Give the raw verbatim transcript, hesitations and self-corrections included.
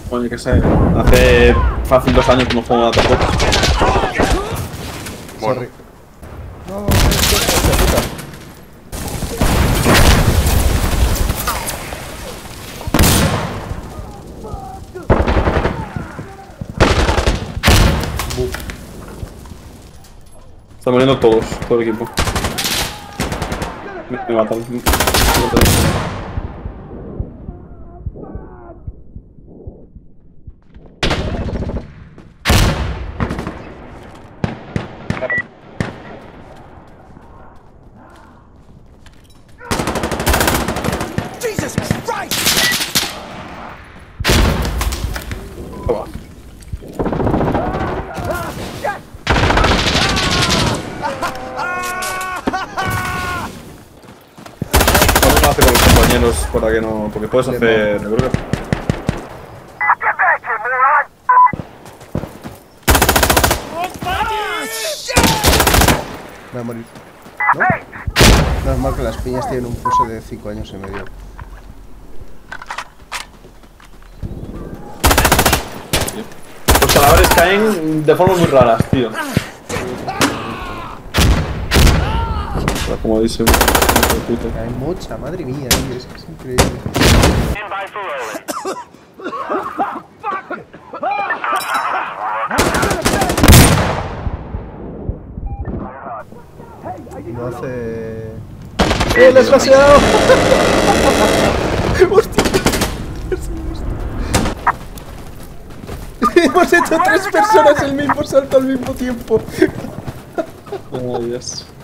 Oye, que sé. Hace fácil dos años que no juego nada tampoco. Bueno. Sorry. No, es que hostia puta. Buf. Están muriendo todos, todo el equipo. Me, me matan. Me matan. Jesus Christ! Toma. Vamos a hacer con los compañeros para que no. Porque puedes hacer. Yo creo que. Me voy a morir. ¿No? No es mal que las piñas tienen un pulso de cinco años y medio. Los cadáveres caen de formas muy raras, tío. Como dice un puto. Hay mucha, madre mía, tío, es que es increíble. No hace... ¡Eh, lo has flasheado! ¡Hostia! Hemos hecho tres personas el mismo salto al mismo tiempo. Oh, Dios.